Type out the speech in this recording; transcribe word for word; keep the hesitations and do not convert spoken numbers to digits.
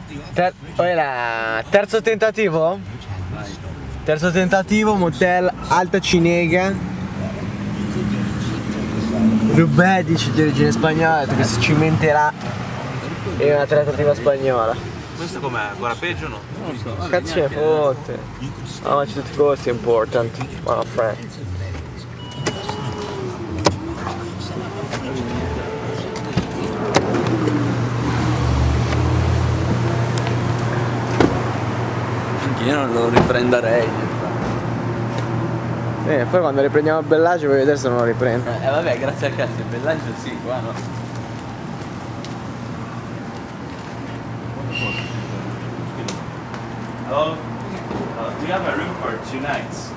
Ter la... Terzo tentativo? Terzo tentativo, motel Alta Cinega. Rubè dice di origine spagnola, ha detto che si cimenterà in una trattativa spagnola. Questo com'è? Ancora peggio o no? Non so. Cazzo ne fotte. How much it cost important, my friend. Io non lo riprenderei. Eh, poi quando riprendiamo il Bellagio vuoi vedere se non lo riprendo. Eh vabbè, grazie a cazzo, il Bellagio sì, qua no. Hello? Uh, do you have a room for two nights?